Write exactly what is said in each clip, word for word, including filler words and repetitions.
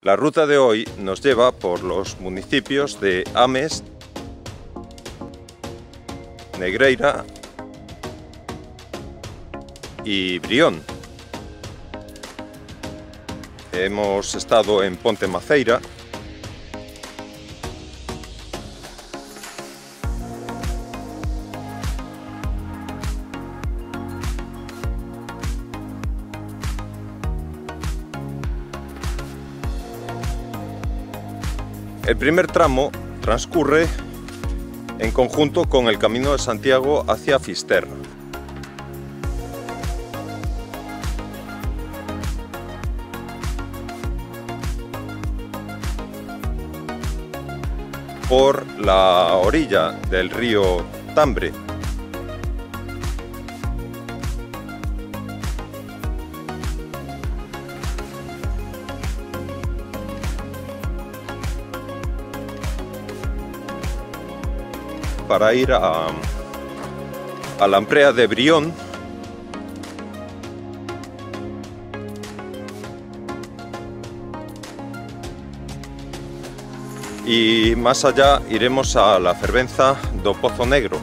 La ruta de hoy nos lleva por los municipios de Ames, Negreira y Brión. Hemos estado en Ponte Maceira, el primer tramo transcurre en conjunto con el Camino de Santiago hacia Fisterra. Por la orilla del río Tambre. Para ir a, a la Amprea de Brión, y más allá iremos a la fervenza do Pozo Negro.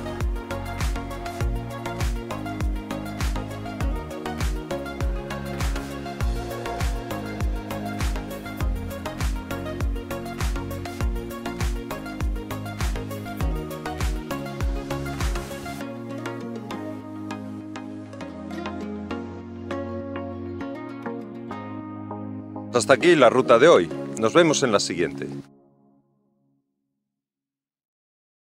Hasta aquí la ruta de hoy. Nos vemos en la siguiente.